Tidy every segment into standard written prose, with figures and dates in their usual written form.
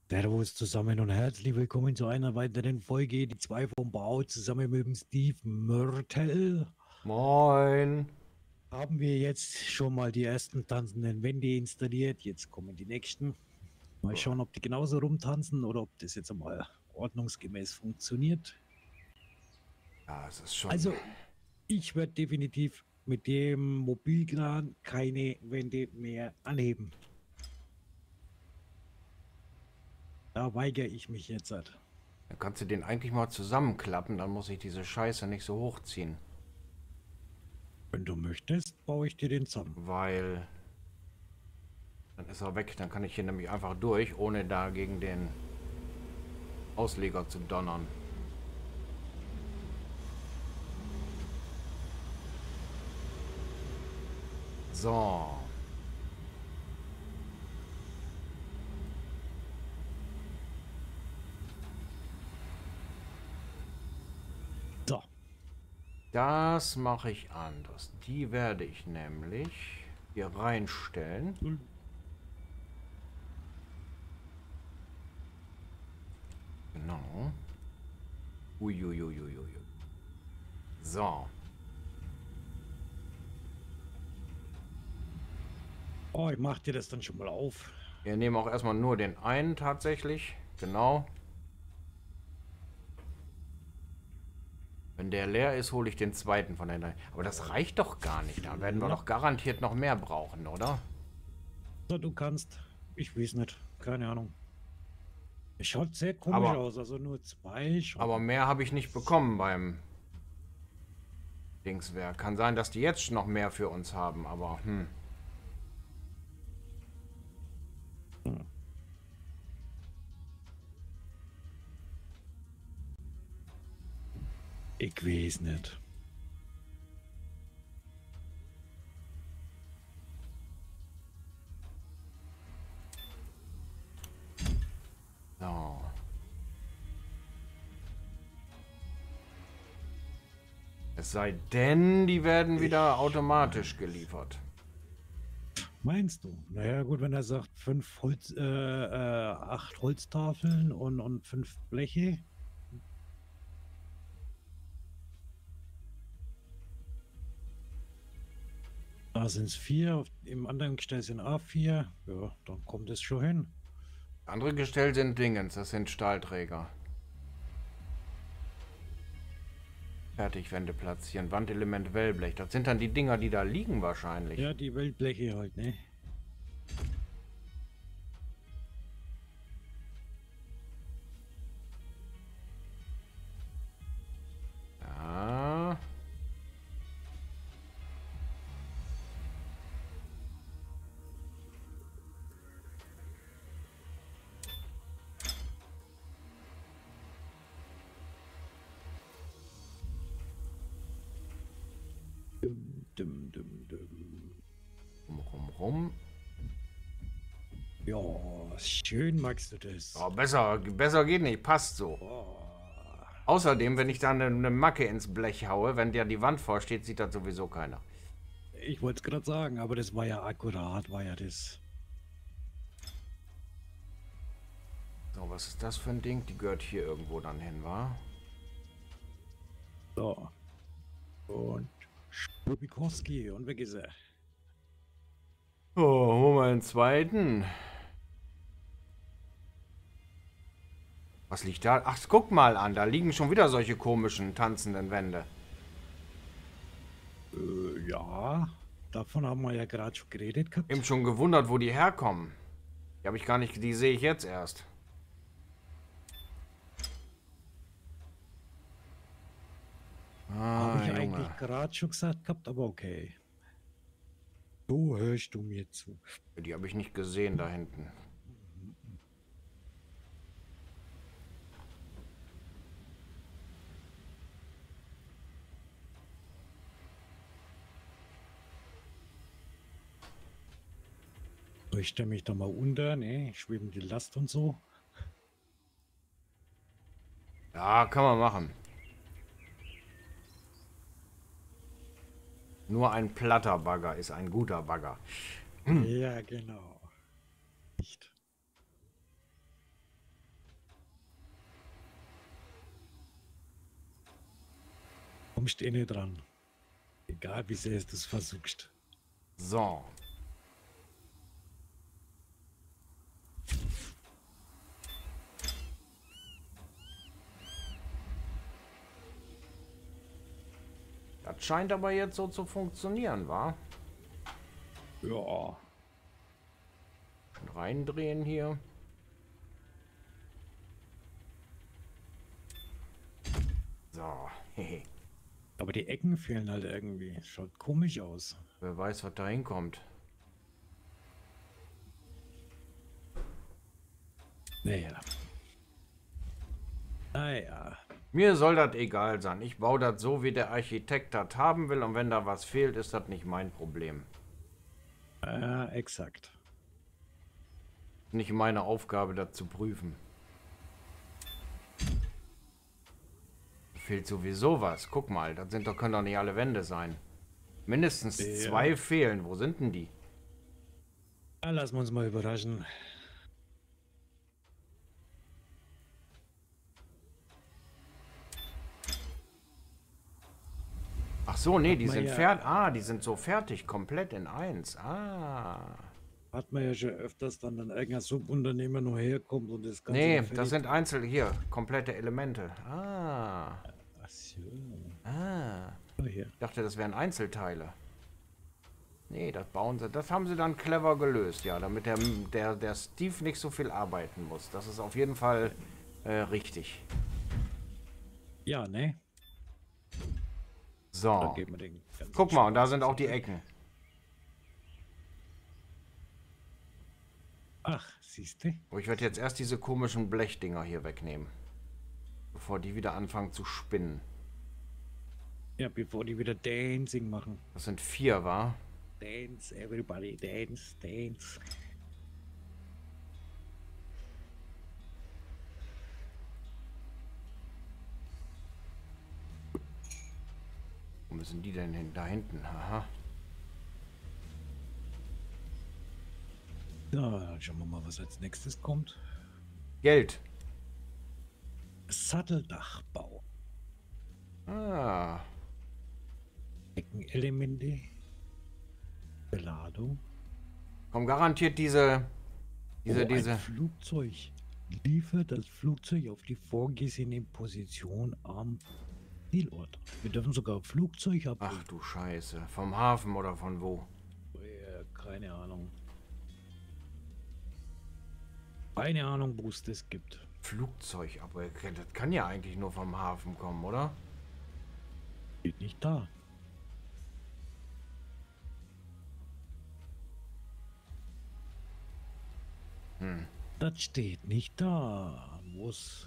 Servus zusammen und herzlich willkommen zu einer weiteren Folge, die zwei vom Bau zusammen mit dem Steve Mörtel. Moin. Haben wir jetzt schon mal die ersten tanzenden Wände installiert. Jetzt kommen die nächsten. Mal schauen, ob die genauso rumtanzen oder ob das jetzt einmal ordnungsgemäß funktioniert. Ja, es ist schon. Also, ich werde definitiv mit dem Mobilkran keine Wände mehr anheben. Da weigere ich mich jetzt halt. Dann kannst du den eigentlich mal zusammenklappen, dann muss ich diese Scheiße nicht so hochziehen. Wenn du möchtest, baue ich dir den zusammen. Weil dann ist er weg. Dann kann ich hier nämlich einfach durch, ohne da gegen den Ausleger zu donnern. So. So. Das mache ich anders. Die werde ich nämlich hier reinstellen. Genau. Uiuiuiuiui. So. Oh, ich mache dir das dann schon mal auf. Wir nehmen auch erstmal nur den einen tatsächlich. Genau. Wenn der leer ist, hole ich den zweiten von der. Aber das reicht doch gar nicht. Da werden wir Ja, doch garantiert noch mehr brauchen, oder? so, du kannst. Ich weiß nicht. Keine Ahnung. Es schaut sehr komisch Aber, aus. Also nur zwei aber schon. mehr habe ich nicht bekommen beim Dingswerk. Kann sein, dass die jetzt noch mehr für uns haben, aber Hm. Ich weiß nicht. so. Es sei denn, die werden wieder Ich automatisch weiß. geliefert. Meinst du? Naja, gut, wenn er sagt, acht Holztafeln und fünf Bleche. Da sind es vier. Im anderen Gestell sind A4. Ja, dann kommt es schon hin. Andere Gestell sind Dingens, das sind Stahlträger. Fertigwände platzieren, Wandelement Wellblech. Das sind dann die Dinger, die da liegen wahrscheinlich. Ja, die Wellbleche halt, ne? Ja. Dum, dum, dum. Rum. Ja, schön magst du das. Oh, besser geht nicht, passt so. Oh, Außerdem, wenn ich da eine Macke ins Blech haue, wenn der die Wand vorsteht, sieht das sowieso keiner. ich wollte es gerade sagen, aber das war ja akkurat, war ja das. So, was ist das für ein Ding? Die gehört hier irgendwo dann hin, wa? So, und Stubikowski und weg ist er. Oh, holen wir einen zweiten. Was liegt da? Ach, guck mal an, da liegen schon wieder solche komischen, tanzenden Wände. Ja, davon haben wir ja gerade schon geredet Eben gehabt. schon gewundert, wo die herkommen. Die habe ich gar nicht, die sehe ich jetzt erst. Habe Ah, ich Junge. eigentlich gerade schon gesagt gehabt, aber okay. So hörst du mir zu. Die habe ich nicht gesehen da hinten. So, ich stelle mich da mal unter, ne? Schwebende Last und so. Ja, kann man machen. Nur ein platter Bagger ist ein guter Bagger. Ja, genau. Nicht. kommst eh nicht dran. Egal wie sehr du es versuchst. So. Das scheint aber jetzt so zu funktionieren, wa? Ja. Reindrehen hier. So. Hehe. Aber die Ecken fehlen halt irgendwie. Schaut komisch aus. Wer weiß, was da hinkommt. Naja. Naja. Mir soll das egal sein. Ich baue das so, wie der Architekt das haben will. Und wenn da was fehlt, ist das nicht mein Problem. Exakt. Nicht meine Aufgabe, das zu prüfen. Fehlt sowieso was. Guck mal, das sind doch, können doch nicht alle Wände sein. Mindestens 2 fehlen. Wo sind denn die? Ja, lassen wir uns mal überraschen. Ach so, nee, die sind ja fertig. Ah, die sind so fertig, komplett in 1. Ah. Hat man ja schon öfters dann irgendein Subunternehmer nur herkommt und das Ganze. Nee, das sind einzelne hier, komplette Elemente. Ah. Ach so. Ah. Oh, hier. Ich dachte, das wären Einzelteile. Nee, das bauen sie. Das haben sie dann clever gelöst, ja, damit der Steve nicht so viel arbeiten muss. Das ist auf jeden Fall richtig. Ja, ne? So. Dann geben wir den ganzen Guck mal, und da Spaß sind auch jetzt die weg. Ecken. Ach, siehst du? Oh, ich werde jetzt erst diese komischen Blechdinger hier wegnehmen. Bevor die wieder anfangen zu spinnen. Ja, bevor die wieder Dancing machen. Das sind 4, wa? Dance, everybody, dance, dance. Wo müssen die denn hin? Da hinten, aha. Ja, dann schauen wir mal, was als nächstes kommt. Geld. Satteldachbau. Ah. Deckenelemente. Beladung. Kommen garantiert diese Ein Flugzeug. Liefert das Flugzeug auf die vorgesehene Position am Zielort. Wir dürfen sogar Flugzeug abholen. Ach du Scheiße. Vom Hafen oder von wo? Keine Ahnung. Keine Ahnung, wo es das gibt. Flugzeug, aber das kann ja eigentlich nur vom Hafen kommen, oder? Steht nicht da. Das steht nicht da. Muss.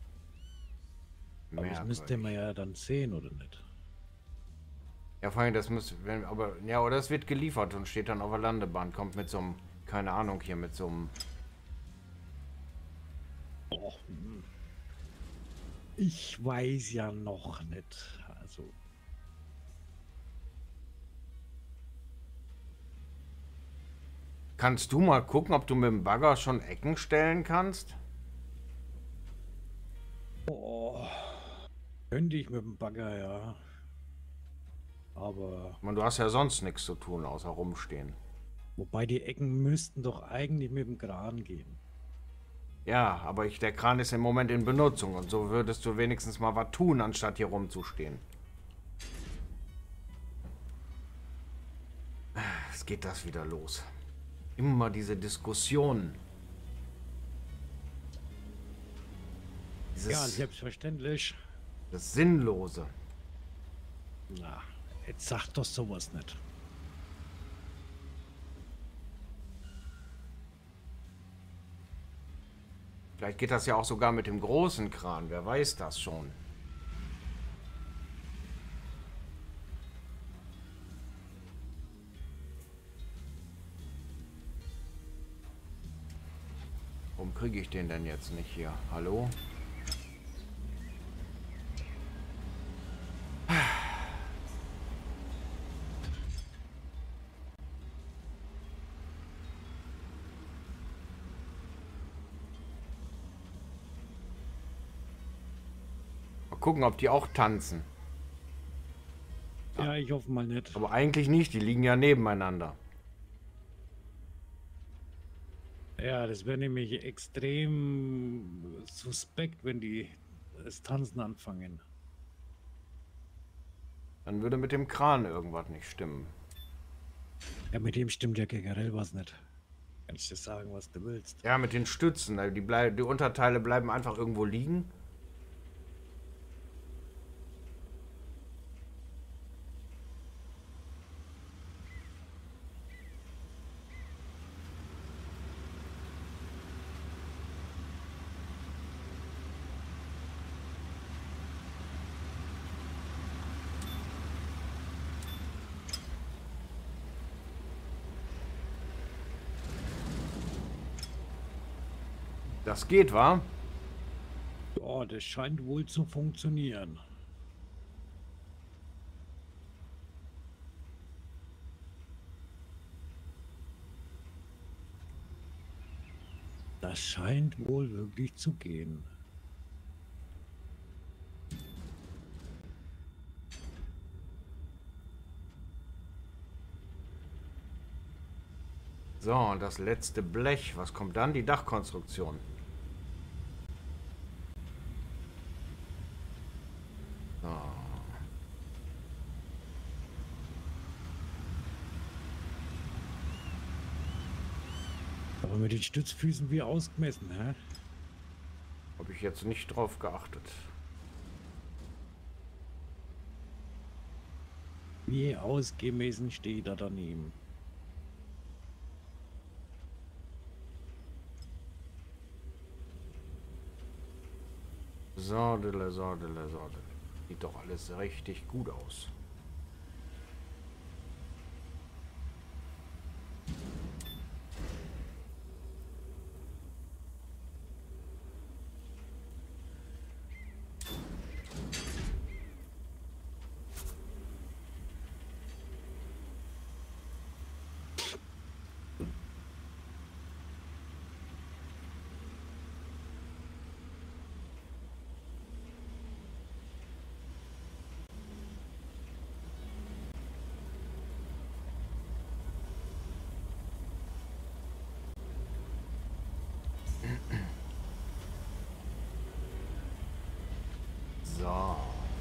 Aber das müsste man ja dann sehen, oder nicht? Ja, vor allem, das muss, wenn, aber, ja, oder es wird geliefert und steht dann auf der Landebahn, kommt mit so einem, keine Ahnung, hier mit so einem. Oh, ich weiß ja noch nicht. Also. Kannst du mal gucken, ob du mit dem Bagger schon Ecken stellen kannst? Oh, könnte ich mit dem Bagger, ja. Aber. Ich meine, du hast ja sonst nichts zu tun, außer rumstehen. Wobei die Ecken müssten doch eigentlich mit dem Kran gehen. Ja, aber der Kran ist im Moment in Benutzung und so würdest du wenigstens mal was tun, anstatt hier rumzustehen. Es geht das wieder los. Immer diese Diskussionen. Ja, selbstverständlich. Das Sinnlose. Na, jetzt sag doch sowas nicht. Vielleicht geht das ja auch sogar mit dem großen Kran. Wer weiß das schon. Warum kriege ich den denn jetzt nicht hier? Hallo? Mal gucken, ob die auch tanzen. Ja, ich hoffe mal nicht. Aber eigentlich nicht, die liegen ja nebeneinander. Ja, das wäre nämlich extrem suspekt, wenn die das Tanzen anfangen. Dann würde mit dem Kran irgendwas nicht stimmen. Ja, mit dem stimmt ja generell was nicht. Kann ich dir sagen, was du willst. Ja, mit den Stützen. Die Unterteile bleiben einfach irgendwo liegen. Das geht, wa? Ja, das scheint wohl zu funktionieren. Das scheint wohl wirklich zu gehen. So, und das letzte Blech. Was kommt dann? Die Dachkonstruktion. So. Aber mit den Stützfüßen wie ausgemessen, hä? Habe ich jetzt nicht drauf geachtet. Wie ausgemessen steht er daneben. Sordele, Sordele, Sordele. Sieht doch alles richtig gut aus. So.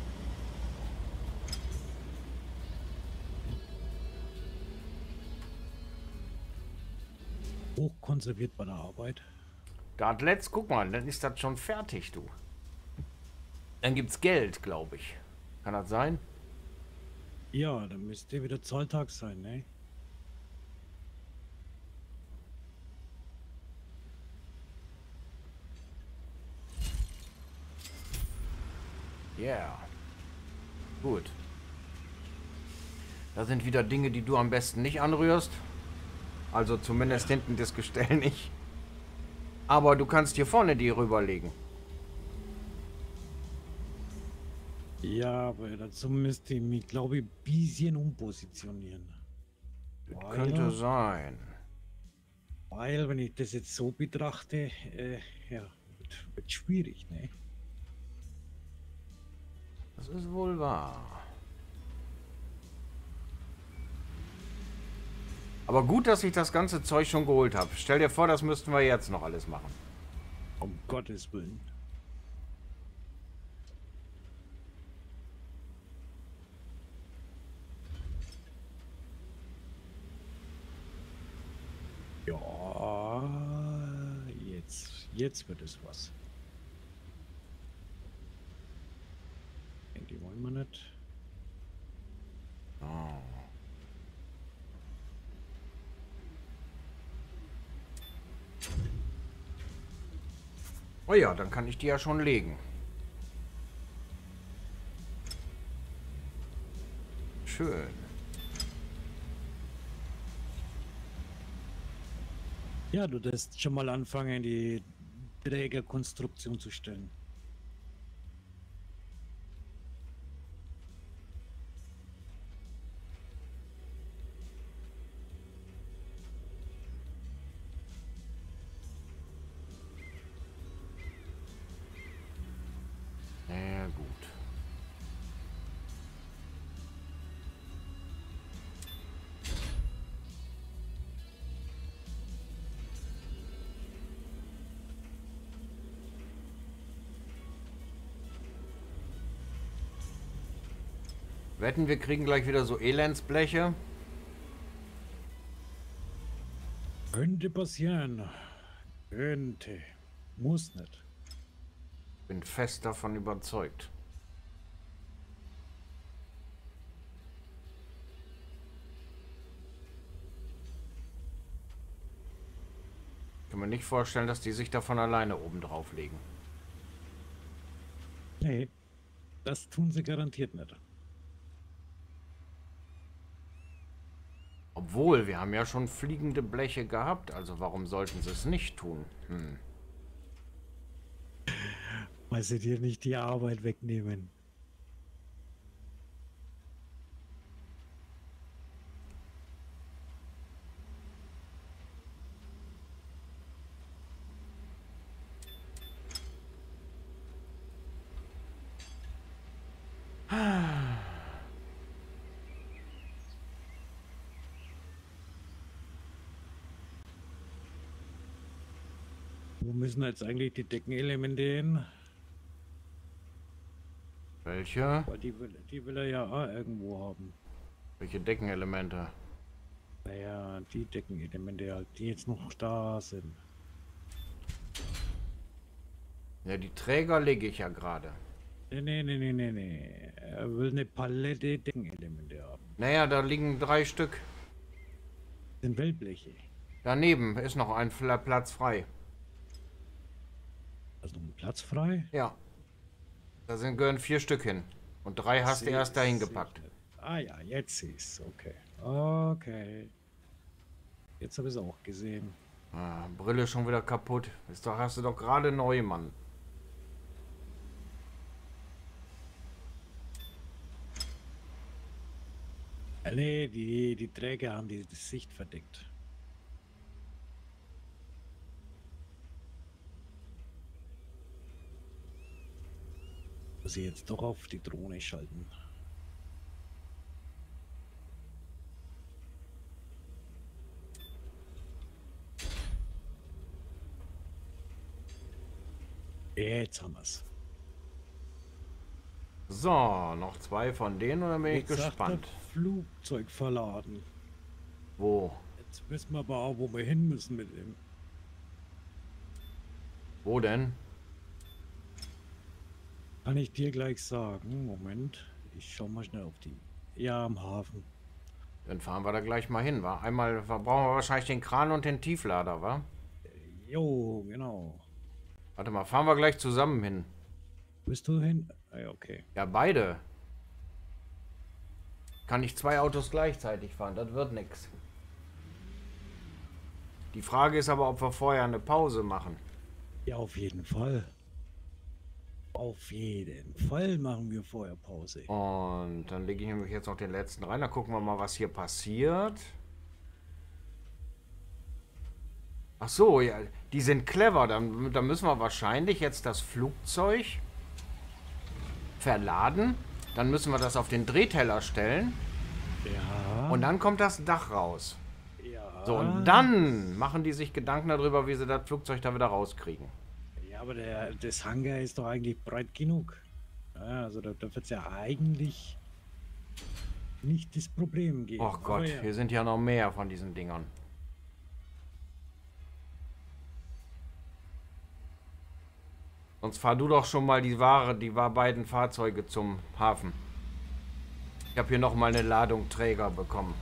Hochkonserviert bei der Arbeit. Dartlets, guck mal, dann ist das schon fertig, du. Dann gibt's Geld, glaube ich. Kann das sein? Ja, dann müsste wieder Zahltag sein, ne? Ja. Yeah. Gut. Da sind wieder Dinge, die du am besten nicht anrührst. Also zumindest hinten das Gestell nicht. Aber du kannst hier vorne die rüberlegen. Ja, aber dazu müsste ich mich, glaube ich, ein bisschen umpositionieren. Könnte sein. Weil, wenn ich das jetzt so betrachte, ja, wird schwierig, ne? Das ist wohl wahr. Aber gut, dass ich das ganze Zeug schon geholt habe. Stell dir vor, das müssten wir jetzt noch alles machen. Um Gottes Willen. Ja, jetzt wird es was. Die wollen wir nicht. Oh. Oh ja, dann kann ich die ja schon legen. Schön. Ja, du darfst schon mal anfangen, die Trägerkonstruktion zu stellen. Ja, gut. Wetten, wir kriegen gleich wieder so Elendsbleche. Könnte passieren. Könnte. Muss nicht. Bin fest davon überzeugt. Ich kann mir nicht vorstellen, dass die sich da von alleine oben drauf legen. Nee, das tun sie garantiert nicht. Obwohl, wir haben ja schon fliegende Bleche gehabt, also warum sollten sie es nicht tun? Weil sie dir nicht die Arbeit wegnehmen. Wo müssen jetzt eigentlich die Deckenelemente hin? Welche? Weil die will er ja auch irgendwo haben. Welche Deckenelemente? Naja, die Deckenelemente halt, die jetzt noch da sind. Ja, die Träger lege ich ja gerade. Nee. Er will eine Palette Deckenelemente haben. Naja, da liegen 3 Stück. Das sind Wellbleche. Daneben ist noch ein Platz frei. Also noch ein Platz frei? Ja. Da gehören 4 Stück hin. Und 3 hast du erst dahin gepackt. Ah ja, jetzt siehst du. Okay. Okay. Jetzt habe ich es auch gesehen. Ah, Brille schon wieder kaputt. Hast du doch gerade neu, Mann. Nee, die Träger haben die Sicht verdeckt. Muss ich jetzt doch auf die Drohne schalten. Jetzt haben wir es. So, noch 2 von denen und dann bin ich gespannt. Flugzeug verladen. Wo? Jetzt wissen wir aber auch, wo wir hin müssen mit dem. Wo denn? Kann ich dir gleich sagen. Moment. Ich schau mal schnell auf die. Ja, am Hafen. Dann fahren wir da gleich mal hin, wa? Einmal brauchen wir wahrscheinlich den Kran und den Tieflader, wa? Jo, genau. Warte mal, fahren wir gleich zusammen hin. Bist du hin? Ah, ja, okay. Ja, beide. Kann ich 2 Autos gleichzeitig fahren, das wird nix. Die Frage ist aber, ob wir vorher eine Pause machen. Ja, auf jeden Fall. Auf jeden Fall machen wir vorher Pause. Und dann lege ich nämlich jetzt noch den letzten rein. Dann gucken wir mal, was hier passiert. Ach so, ja, die sind clever. Dann müssen wir wahrscheinlich jetzt das Flugzeug verladen. Dann müssen wir das auf den Drehteller stellen. Ja. Und dann kommt das Dach raus. Ja. So, und dann machen die sich Gedanken darüber, wie sie das Flugzeug da wieder rauskriegen. Ja, aber das Hangar ist doch eigentlich breit genug. Ja, also da wird es ja eigentlich nicht das Problem geben. Oh Gott, ja. hier sind ja noch mehr von diesen Dingern. Sonst fahr du doch schon mal die beiden Fahrzeuge zum Hafen. Ich habe hier noch mal eine Ladung Träger bekommen.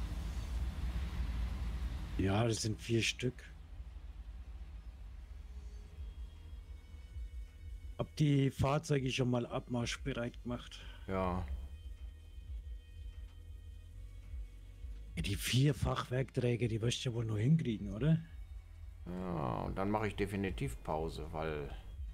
Ja, das sind 4 Stück. Hab die Fahrzeuge schon mal abmarschbereit gemacht. Ja. Ja, die 4 Fachwerkträger, die wirst du ja wohl nur hinkriegen, oder? Ja, und dann mache ich definitiv Pause, weil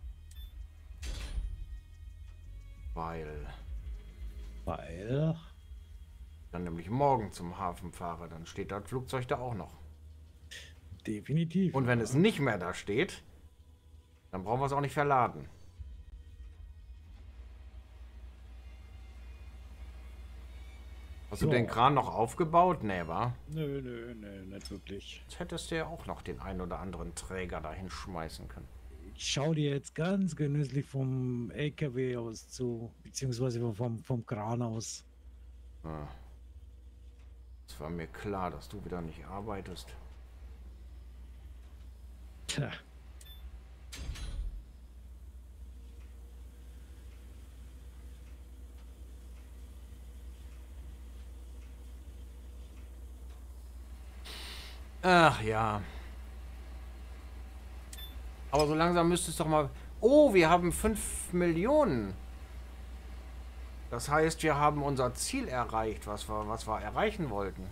dann nämlich morgen zum Hafen fahre, dann steht das Flugzeug da auch noch. Definitiv. Und wenn es nicht mehr da steht, dann brauchen wir es auch nicht verladen. Hast du den Kran noch aufgebaut? Nee, wa? Nö, nicht wirklich. Jetzt hättest du ja auch noch den ein oder anderen Träger dahin schmeißen können. Ich schau dir jetzt ganz genüsslich vom LKW aus zu, beziehungsweise vom Kran aus. Ah, es war mir klar, dass du wieder nicht arbeitest. Tja. Ach ja. Aber so langsam müsste es doch mal... Oh, wir haben 5 Millionen. Das heißt, wir haben unser Ziel erreicht, was wir erreichen wollten.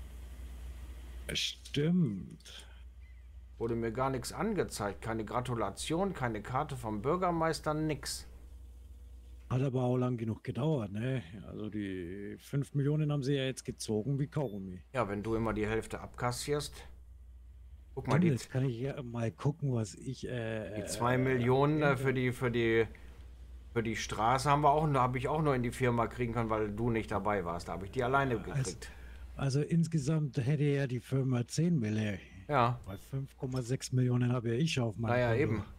Stimmt. Wurde mir gar nichts angezeigt. Keine Gratulation, keine Karte vom Bürgermeister, nix. Hat aber auch lang genug gedauert, ne? Also die 5 Millionen haben sie ja jetzt gezogen wie Kaugummi. Ja, wenn du immer die Hälfte abkassierst. Guck mal, Stimmt, jetzt kann ich ja mal gucken, was ich... die 2 Millionen für die Straße habe ich auch nur in die Firma kriegen können, weil du nicht dabei warst. Da habe ich die alleine gekriegt. Also insgesamt hätte ja die Firma 10 Millionen. Ja. Bei 5,6 Millionen habe ja ich auf meinem Naja, Konto. eben.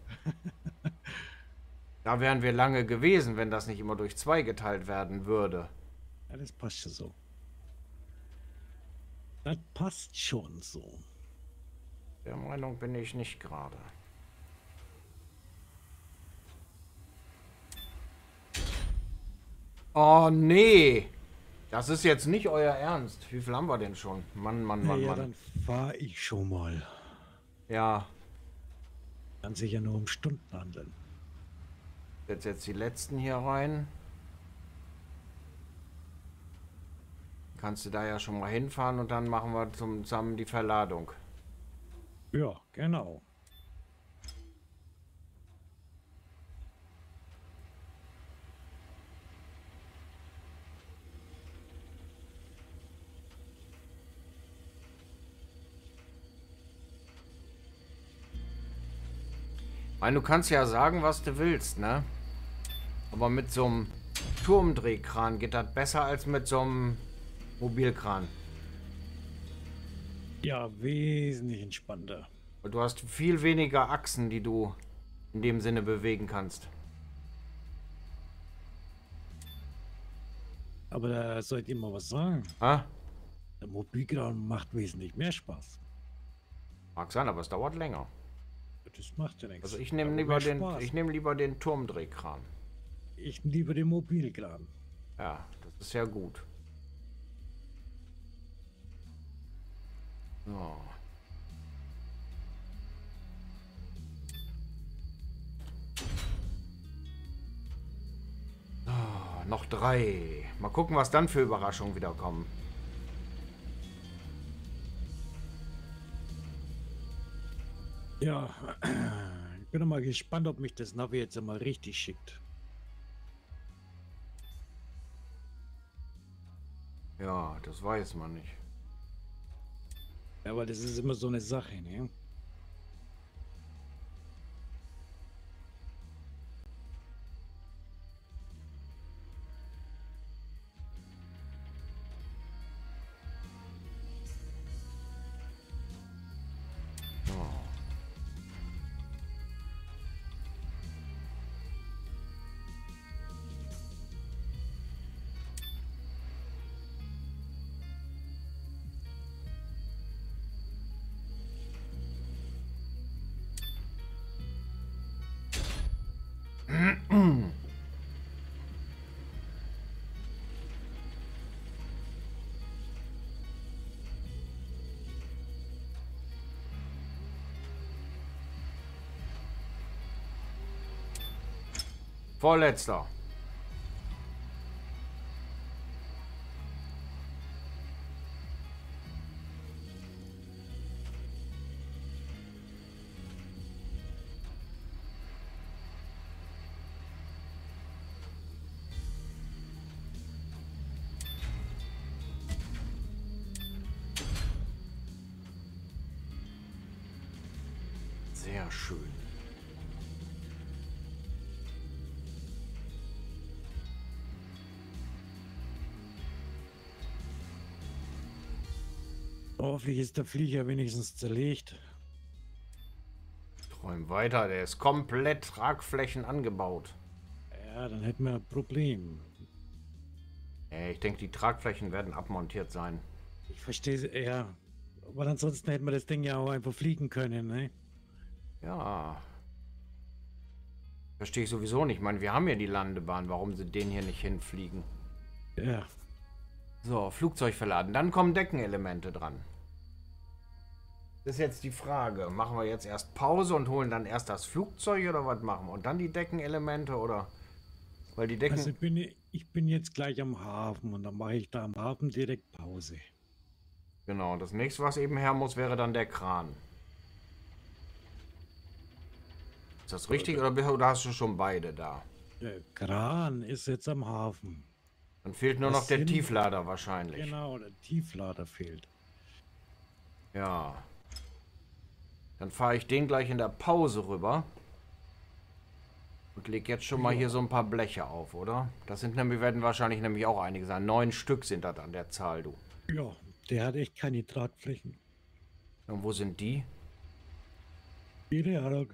Da wären wir lange gewesen, wenn das nicht immer durch 2 geteilt werden würde. Ja, das passt schon so. Das passt schon so. Der Meinung bin ich nicht gerade. Oh, nee. Das ist jetzt nicht euer Ernst. Wie viel haben wir denn schon? Mann, Mann, Mann, Ja, Mann. dann fahre ich schon mal. Ja, Kann sich ja nur um Stunden handeln. jetzt die letzten hier rein. Kannst du da ja schon mal hinfahren und dann machen wir zusammen die Verladung. Ja, genau. Ich meine, du kannst ja sagen, was du willst, ne? Aber mit so einem Turmdrehkran geht das besser als mit so einem Mobilkran. Ja, wesentlich entspannter. Weil du hast viel weniger Achsen, die du in dem Sinne bewegen kannst. Aber da sollt ihr mal was sagen. Ha? Der Mobilkran macht wesentlich mehr Spaß. Mag sein, aber es dauert länger. Das macht ja nichts. Also ich nehme lieber den Turmdrehkran. Ich liebe den Mobilkran. Ja, das ist ja gut. So. Noch 3. Mal gucken, was dann für Überraschungen wieder kommen. Ja, ich bin noch mal gespannt, ob mich das Navi jetzt einmal richtig schickt. Ja, das weiß man nicht. Ja, weil das ist immer so eine Sache, ne? Vorletzter. Sehr schön. Hoffentlich ist der Flieger wenigstens zerlegt. Träum weiter, der ist komplett Tragflächen angebaut. Ja, dann hätten wir ein Problem. Ich denke, die Tragflächen werden abmontiert sein. Ich verstehe, ja. Aber ansonsten hätten wir das Ding ja auch einfach fliegen können, ne? Ja. Verstehe ich sowieso nicht. Ich meine, wir haben ja die Landebahn. Warum sie den hier nicht hinfliegen? Ja. So, Flugzeug verladen. Dann kommen Deckenelemente dran. Das ist jetzt die Frage. Machen wir jetzt erst Pause und holen dann erst das Flugzeug oder was machen wir? Und dann die Deckenelemente oder? Weil die Decken... Also ich bin jetzt gleich am Hafen und dann mache ich da am Hafen direkt Pause. Genau, das nächste, was eben her muss, wäre dann der Kran. Ist das richtig oder hast du schon beide da? Der Kran ist jetzt am Hafen. Dann fehlt nur noch der Tieflader wahrscheinlich. Genau, der Tieflader fehlt. Ja. Dann fahre ich den gleich in der Pause rüber. Und leg jetzt schon mal hier so ein paar Bleche auf, oder? Das sind nämlich, werden wahrscheinlich nämlich auch einige sein. 9 Stück sind das an der Zahl, du. Ja, der hat echt keine Tragflächen. Und wo sind die? Keine Ahnung.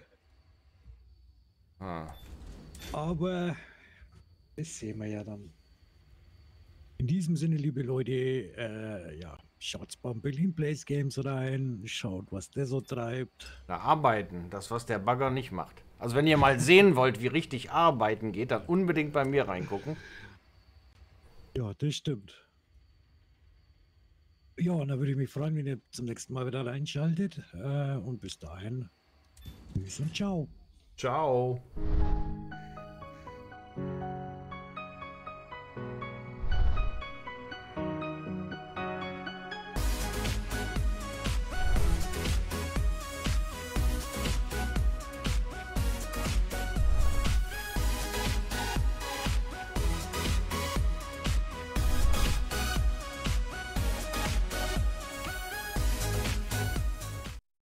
Ah. Aber das sehen wir ja dann. In diesem Sinne, liebe Leute, ja, schaut beim Berlin Place Games rein, schaut, was der so treibt. Na, arbeiten, das was der Bagger nicht macht. Also wenn ihr mal sehen wollt, wie richtig arbeiten geht, dann unbedingt bei mir reingucken. Ja, das stimmt. Ja, und da würde ich mich freuen, wenn ihr zum nächsten Mal wieder reinschaltet. Und bis dahin, tschüss und ciao. Ciao.